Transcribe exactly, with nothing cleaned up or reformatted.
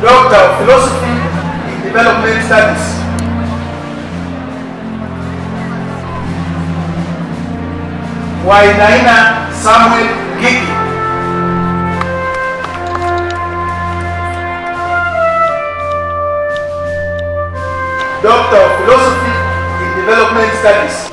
Doctor of Philosophy in Development Studies. Wainaina Samuel Gigi. Doctor of Philosophy in Development Studies.